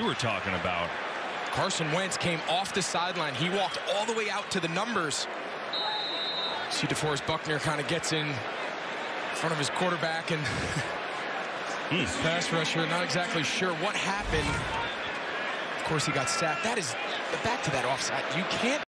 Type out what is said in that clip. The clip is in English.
were talking about. Carson Wentz came off the sideline. He walked all the way out to the numbers. See DeForest Buckner kind of gets in front of his quarterback and pass rusher. Not exactly sure what happened. Of course, he got sacked. That is back to that offside. You can't